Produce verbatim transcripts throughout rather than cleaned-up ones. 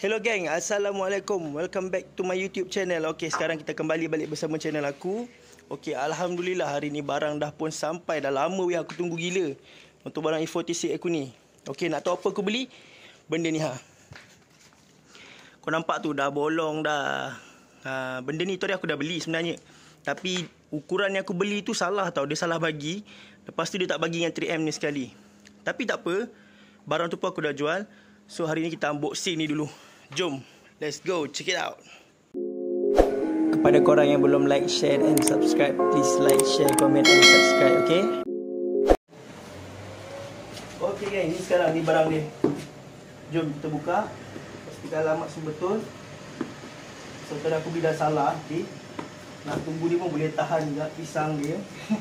Hello gang, Assalamualaikum. Welcome back to my YouTube channel. Okey, sekarang kita kembali balik bersama channel aku. Okey, Alhamdulillah hari ni barang dah pun sampai. Dah lama weh aku tunggu gila untuk barang E empat enam aku ni. Okey, nak tahu apa aku beli? Benda ni ha. Kau nampak tu dah bolong dah. Ha, benda ni tu aku dah beli sebenarnya. Tapi ukuran yang aku beli tu salah tau. Dia salah bagi. Lepas tu dia tak bagi dengan tiga M ni sekali. Tapi tak apa. Barang tu pun aku dah jual. So hari ni kita unboxing ni dulu. Jom, let's go check it out. Kepada korang yang belum like, share and subscribe, please like, share, comment and subscribe, okay? Okay guys, ni sekarang ni barang dia. Jom kita buka. Pastikan alamat semua betul. So tadi aku beli dah salah, okay? Nak tunggu ni pun boleh tahan juga pisang dia.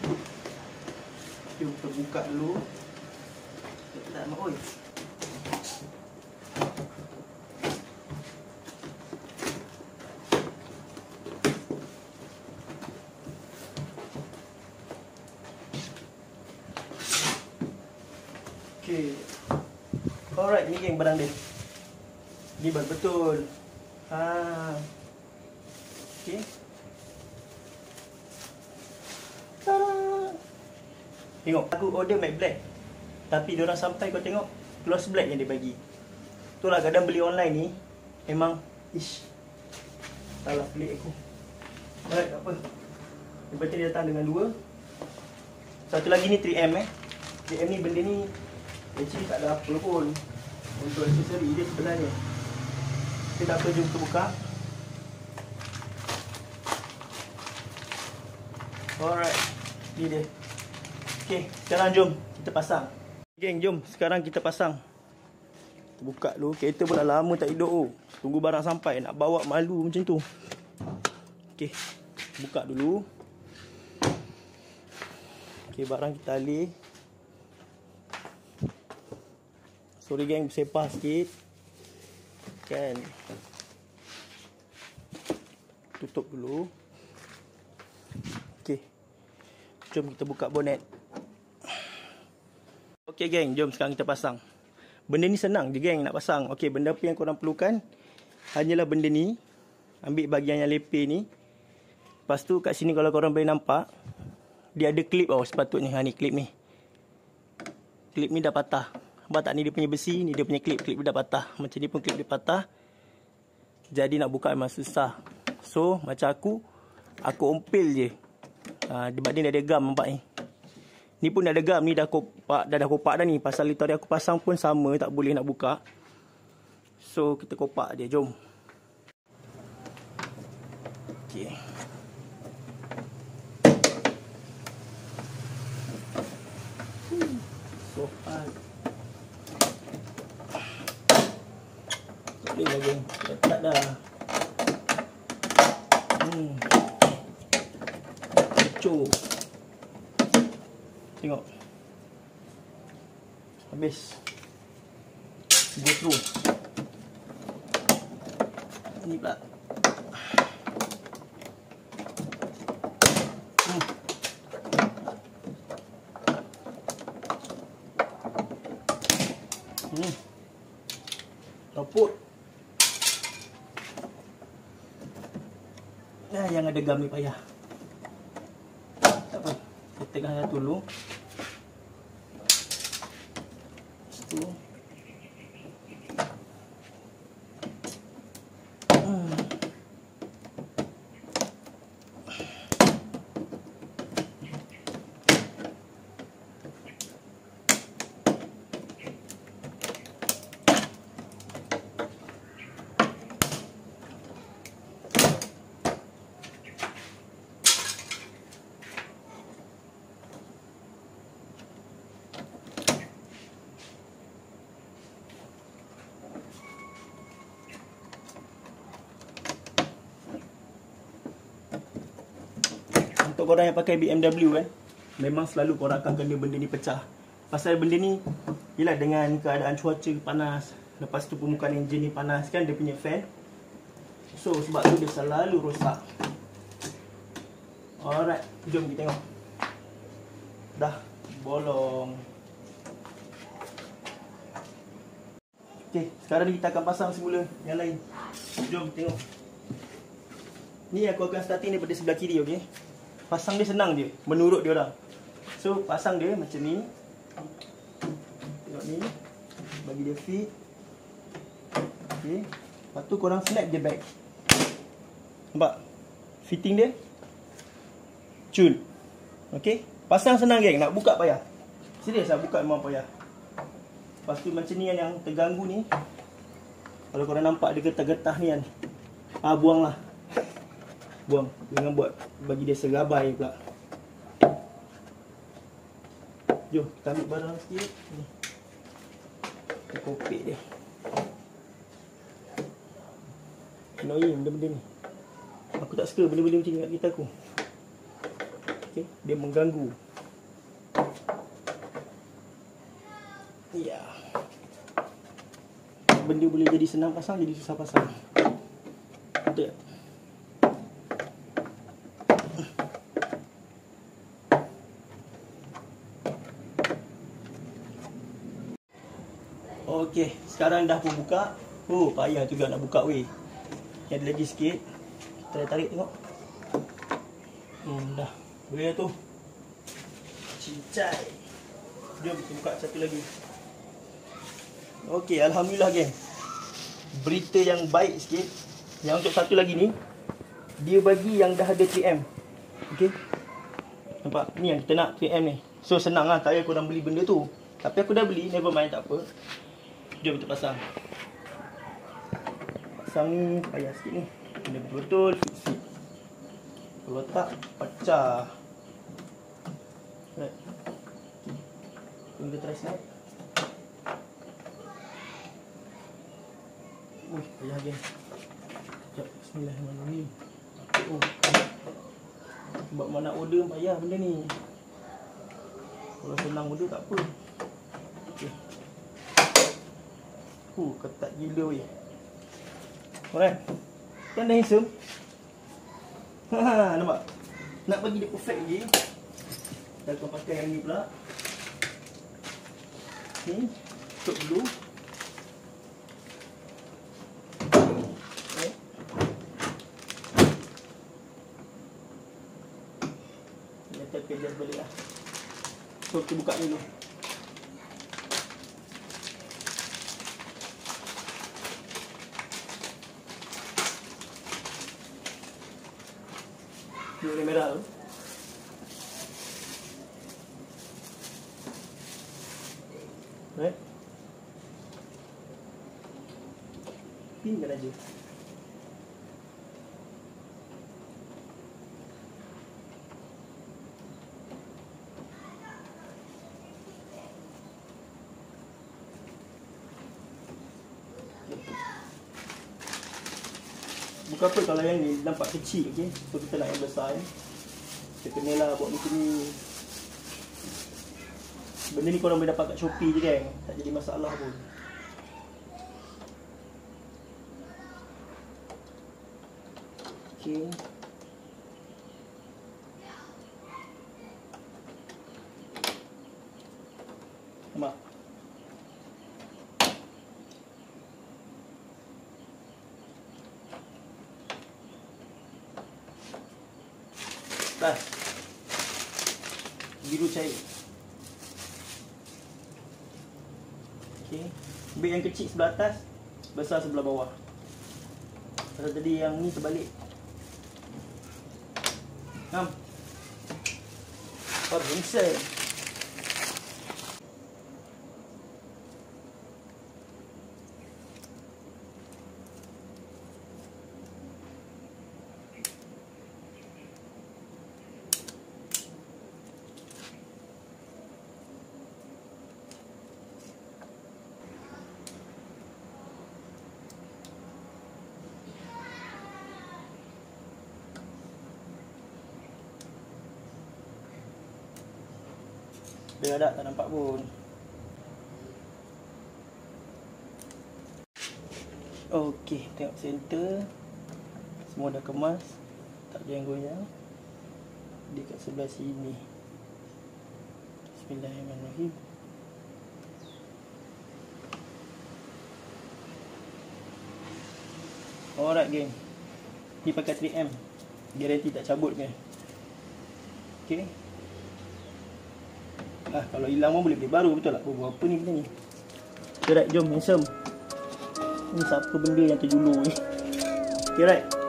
Jom kita buka dulu. Tak nak oi. Okay. Alright, ni geng barang dia. Ni betul. Ha. Okay. Ta-da. Tengok, aku order matte black. Tapi diorang sampai kau tengok gloss black yang dia bagi. Itulah kadang beli online ni memang ish. Salah pelik aku. Alright, tak apa. Lepas ni dia datang dengan dua. Satu lagi ni tiga M eh. tiga M ni benda ni actually tak ada apa pun untuk aksesori dia sebenarnya. Kita tak apa, jom kita buka. Alright, ni dia. Okay, sekarang jom kita pasang. Geng, jom sekarang kita pasang. Kita buka dulu. Kereta pun dah lama tak hidup oh. Tunggu barang sampai. Nak bawa malu macam tu. Okay, buka dulu. Okay, barang kita alih. Sorry geng, bersepah sikit. Kan. Tutup dulu. Okay, jom kita buka bonet. Okay geng, jom sekarang kita pasang. Benda ni senang je geng nak pasang. Okay, benda apa yang korang perlukan hanyalah benda ni. Ambil bahagian yang lepeh ni. Lepas tu kat sini kalau korang boleh nampak, dia ada klip tau sepatutnya. Ha, ni klip ni. Klip ni dah patah. Nampak tak, ni dia punya besi, ni dia punya klip. Klip dia dah patah. Macam ni pun klip dia patah. Jadi nak buka memang susah. So macam aku, aku ompel je. Ha, sebab dia ada gam, nampak ni. Ni pun dah ada gam, ni dah kopak, dah dah kopak dah ni. Pasal itu tadi aku pasang pun sama, tak boleh nak buka. So kita kopak dia, jom. Okey. So hard. Boleh lagi. Letak dah. Hmm. Kecoh. Tengok. Habis. Go through. Ni pula. Hmm. Hmm. Raput. Nah, yang ada gam ni payah. Tak apa. Kita tengah satu dulu. Situ. Hmm. Untuk korang yang pakai B M W kan, memang selalu korang akan kena benda ni pecah. Pasal benda ni, yelah dengan keadaan cuaca panas, lepas tu permukaan enjin ni panas kan, dia punya fan. So sebab tu dia selalu rosak. Alright, jom kita tengok. Dah bolong. Okey, sekarang ni kita akan pasang semula yang lain. Jom tengok. Ni aku akan starting daripada sebelah kiri, okey. Pasang dia senang je menurut dia orang. So, pasang dia macam ni. Tengok ni. Bagi dia fit. Okey. Lepas tu korang snap dia back. Nampak? Fitting dia. Cun. Okey. Pasang senang geng, nak buka payah. Serius lah, buka memang payah. Lepas tu macam ni yang terganggu ni. Kalau korang nampak dia getah-getah ni kan. Ah, buang lah. Buang. Jangan buat bagi dia serabai pula. Jom, kita ambil barang sikit. Ni. Kita kopek dia. Annoying benda-benda ni. Aku tak suka benda-benda macam ni kat kereta aku. Okay, dia mengganggu. Ya. Benda boleh jadi senang pasang, jadi susah pasang. Betul tak? Okey, sekarang dah pun buka. Oh, payah juga nak buka weh. Ni ada lagi sikit. Kita tarik tengok. Hmm, dah. Boleh tu. Cincai. Jom kita buka satu lagi. Okey, alhamdulillah geng. Berita yang baik sikit. Yang untuk satu lagi ni, dia bagi yang dah ada tiga M. Okey. Nampak? Ni yang kita nak tiga M ni. So senang lah, tak payah korang beli benda tu. Tapi aku dah beli, never mind, tak apa. Jom kita pasang. Pasang ni payah sikit ni. Benda betul-betul fit. Kalau tak, pecah. Right. Kita try snap. Uish, payah lagi. Sekejap, bismillahirrahmanirrahim. Oh. Sebab mana order payah benda ni. Kalau senang order tak apa. Okay. Uh, ketat gila weh. Alright. Kan dah handsome. Haha, nampak? Nak bagi dia perfect lagi, kita akan pakai yang ni pula. Ni, tutup dulu. Okay. Kita akan adjust balik lah. So, kita buka dulu. Ni warna merah tu. Right. Pinkan aja. Bukan apa kalau yang ni nampak kecil, okey. So kita nak yang besar ni. Kita kenalah buat macam ni. Benda ni korang boleh dapat kat Shopee je kan. Tak jadi masalah pun. Okey. Nampak? Dah. Biru cair. Okey. Ambil yang kecil sebelah atas, besar sebelah bawah. Pasal tadi yang ni terbalik. Ngam. Oh, ringsel. Dia ada tak nampak pun. Okey, tengok center. Semua dah kemas. Tak goyang-goyang. Dia kat sebelah sini. Bismillahirrahmanirrahim. Alright geng, ni pakai three M, garanti tak cabut kan. Okay. Ah, kalau hilang pun boleh beli baru, betul tak? Buat apa ni benda ni? Okay right, jom handsome. Ni siapa benda yang terjulur ni? Okay right.